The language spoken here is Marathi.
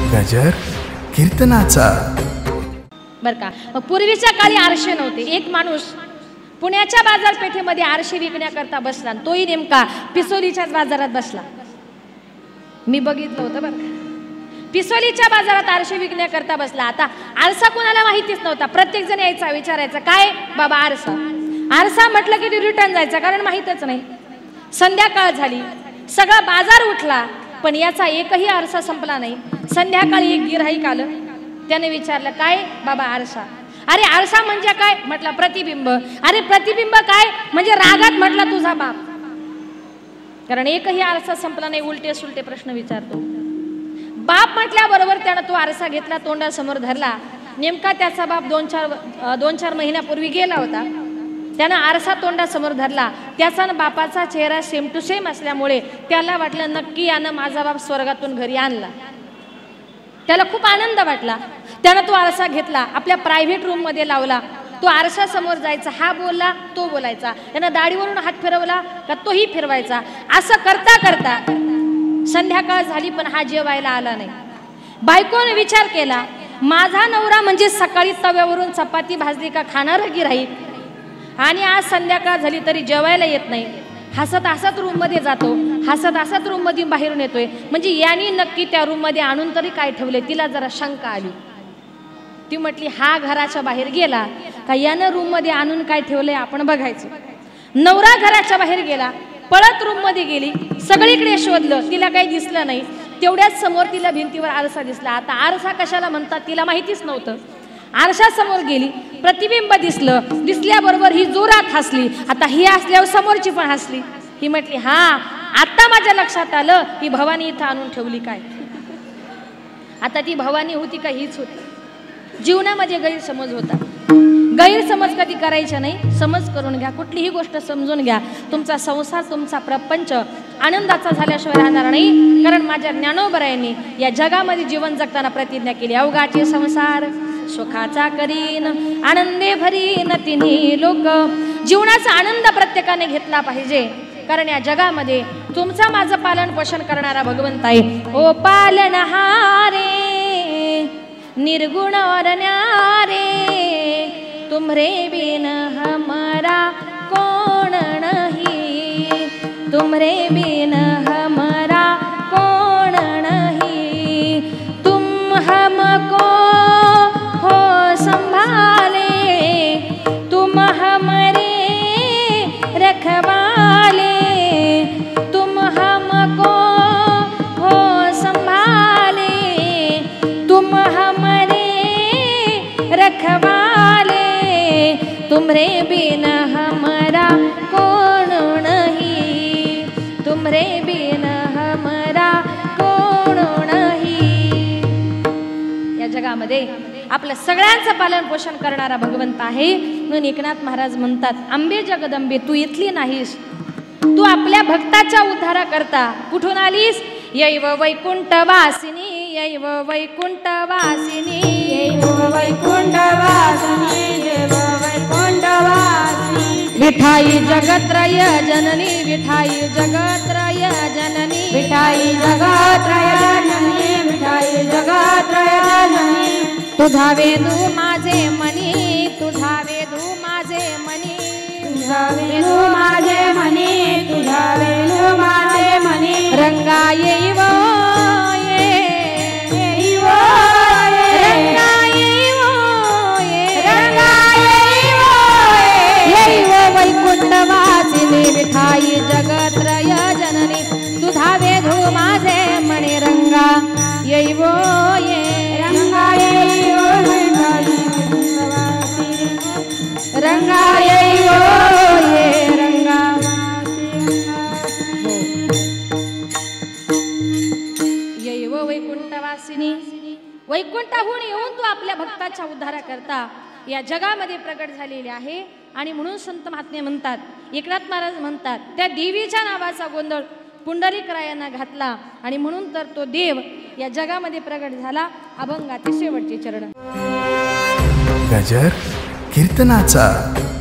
गजर कीर्तनाचा। बर का, मग पूर्वीच्या काळी आरशे नव्हते। एक माणूस पुण्याच्या बाजारपेठेमध्ये आरशे विकण्याकरता बसला, तोही नेमका पिसोलीच्याच बाजारात बसला। मी बघितलं होतं बरं का, पिसोलीच्या बाजारात आरशे विकण्याकरता बसला। आता आरसा कोणाला माहितीच नव्हता, प्रत्येक जण यायचा, विचारायचा काय बाबा आरसा। आरसा म्हटलं की ते रिटर्न जायचा, कारण माहीतच नाही। संध्याकाळ झाली, सगळा बाजार उठला, पण याचा एकही आरसा संपला नाही। संध्याकाळी एक गिऱ्हाईक आलं, त्याने विचारलं काय बाबा आरसा। अरे आरसा म्हणजे काय, म्हटलं प्रतिबिंब। अरे प्रतिबिंब काय म्हणजे रागात म्हटला तुझा बाप, कारण एकही आरसा संपला नाही, उलटे सुलटे प्रश्न विचारतो। बाप म्हटल्याबरोबर त्यानं तो आरसा घेतला, तोंडासमोर धरला। नेमका त्याचा बाप दोन चार महिन्यापूर्वी गेला होता। त्यानं आरसा तोंडासमोर धरला, त्याचा बापाचा चेहरा सेम टू सेम असल्यामुळे त्याला वाटलं नक्की यानं माझा बाप स्वर्गातून घरी आणला। त्याला खूप आनंद वाटला। त्यानं तो आरसा घेतला, आपल्या प्रायव्हेट रूम मध्ये लावला। तो आरसा समोर जायचा, हा बोलला तो बोलायचा, त्यानं दाढीवरून हात फिरवला का तोही फिरवायचा। असं करता करता संध्याकाळ झाली, पण हा जेवायला आला नाही। बायकोने विचार केला, माझा नवरा म्हणजे सकाळी तव्यावरून चपाती भाजली का खाणारा गिऱ्हाईक, आणि आज संध्याकाळ झाली तरी जेवायला येत नाही। हसत हसत रूम मध्ये जातो, हसत हसत रूम मध्ये बाहेरून येतोय, म्हणजे याने नक्की त्या रूम मध्ये आणून तरी काय ठेवले। तिला जरा शंका आली, ती म्हटली हा घराच्या बाहेर गेला का यानं रूम मध्ये आणून काय ठेवलंय आपण बघायचं। नवरा घराच्या बाहेर गेला, पळत रूम मध्ये गेली, सगळीकडे शोधलं, तिला काही दिसलं नाही। तेवढ्याच समोर तिला भिंतीवर आरसा दिसला। आता आरसा कशाला म्हणतात तिला माहितीच नव्हतं। आरशा समोर गेली, प्रतिबिंब दिसलं, दिसल्याबरोबर ही जोरात हसली। आता ही हसल्यावर समोरची पण हसली। ही म्हटली हा आता माझ्या लक्षात आलं, ही भवानी इथं आणून ठेवली काय। आता ती भवानी होती का हीच होती। जीवनामध्ये गैरसमज होता, गैरसमज कधी करायचा नाही, समज करून घ्या। कुठलीही गोष्ट समजून घ्या, तुमचा संसार तुमचा प्रपंच आनंदाचा झाल्याशिवाय राहणार नाही। कारण माझ्या ज्ञानोबरायांनी या जगामध्ये जीवन जगताना प्रतिज्ञा केली, अवघाचे संसार सुखाचा करीन आनंदे भरीन तिन्ही लोक। जीवनाचा आनंद प्रत्येकाने घेतला पाहिजे, कारण या जगामध्ये तुमचा माझं पालन पोषण करणारा भगवंत आहे। ओ पालनहारे निर्गुण और न्यारे, तुम्हरे बिन हमारा कौन नहीं, तुम्हरे बिन हमारा कौन नहीं। तुम हमको हो संभाले, तुम हमारे रखवाले, तुम हमको हो संभाले, तुम हमारे रखवाले, तुम्हरे बिन हमारा कौन नहीं, तुम्हरे बिन हमारा कौन नहीं। या जगामध्ये आपल्या सगळ्यांचं पालन पोषण करणारा भगवंत आहे। म्हणून एकनाथ महाराज म्हणतात, आंबे जगदंबे तू इथली नाहीस, तू आपल्या भक्ताच्या उद्धारा करता कुठून आलीस। यैव वैकुंठ वासिनी, यैव वैकुंठ वासिनी, यैव वैकुंठ वासिनी, यैव वैकुंठ वासिनी। विठाई जगत्रय जननी, विठाई जगत्रय जननी, विठाई जगत्रय जननी, विठाई जगत्रय जननी। तुझा वेदू माझे मनी, तुझा वेदू माझे मनी, तुझा वेणू माझे मनी, तुझा वेणू माझे मनी। रंगा येईव ये, येईव ये, रंगा येईव ये, रंगा येईव ये। येईव वैकुंठ वासिनी, विठाई जगत्रय जननी, तुझा वेदू माझे मनी। रंगा येईव ये, रंगा येईव रंगा येईव ये, रंगा येईव वैकुंठवासिनी। वैकुंठाहून येऊन तू आपल्या भक्ताच्या उद्धारा करता या जगामध्ये प्रगट झालेले आहे। आणि म्हणून संत महात्मे म्हणतात, एकनाथ महाराज म्हणतात, त्या देवीच्या नावाचा गोंधळ पुंडलिकरायांना घातला, आणि म्हणून तर तो देव या जगामध्ये प्रगट झाला। अभंगाचे शेवटचे चरण। गजर कीर्तनाचा।